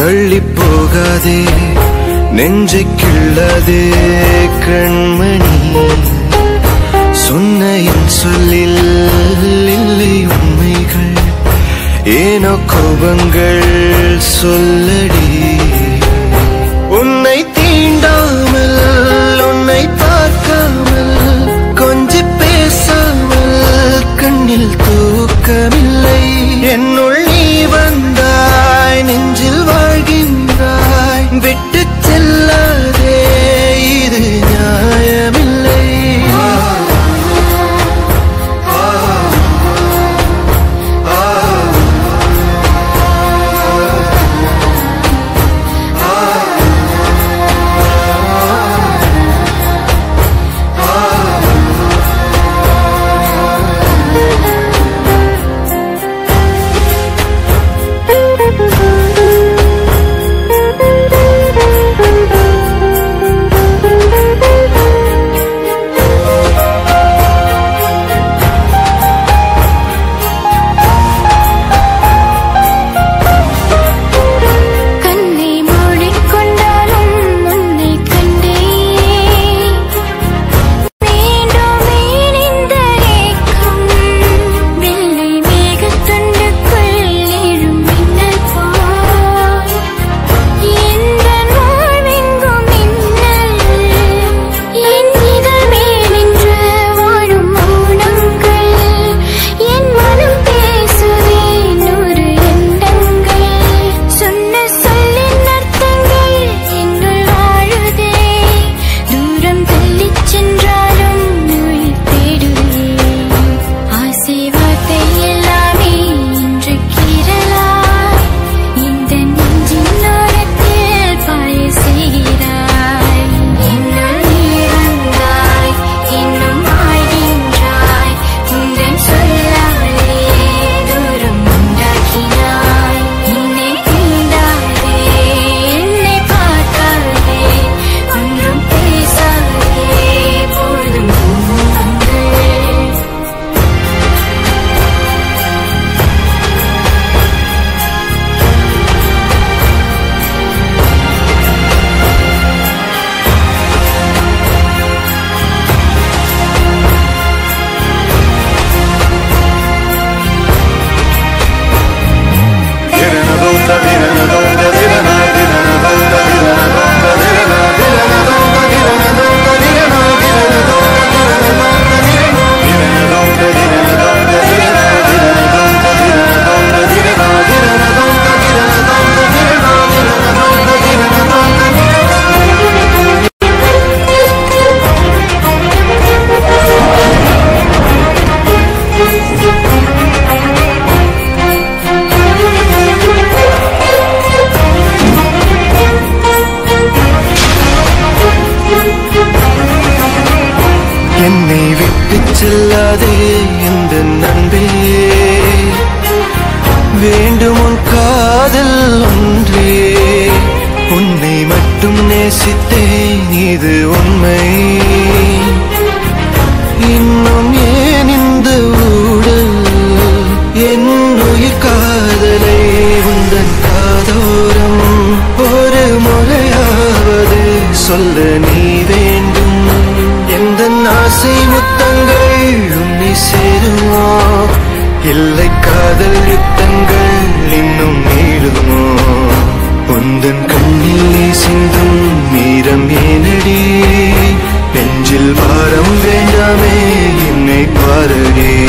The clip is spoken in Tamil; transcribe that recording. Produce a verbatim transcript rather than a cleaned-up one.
தள்ளி போகாதே நெஞ்சை கிள்ளாதே கண்மணி சொன்ன என் சொல்லில் இல்லை உண்மைகள் ஏனோ கோபங்கள் சொல்லடி உன்னை தீண்டாமல் உன்னை பார்க்காமல் கொஞ்சி பேசாமல் கண்ணில் தூக்கமில்லை என்னுள் நீ வந்தாய் நெஞ்சில் வாழ்கின்றாய் விட்டு செல்லாதே இது நியாயமில்லை என்னை விட்டு செல்லாதே இந்த நண்பே வேண்டும் உன் காதல் ஒன்றே உன்னை மட்டும் நேசித்தேன் இது உண்மை இன்னும் ஏன் இந்த ஊடல் என் உயிர் காதலை உந்தன் காதோரம் ஒரு முறையாவது சொல்ல நீ வேண்டும் எந்த ஆசை முத்தங்கள் உன்னை சேருமோ இல்லை காதல் யுத்தங்கள் இன்னும் நீளுமோ உந்தன் கண்ணில் சிந்தும் மீரம் ஏனடி நெஞ்சில் பாரம் வேண்டாமே என்னை பாரடி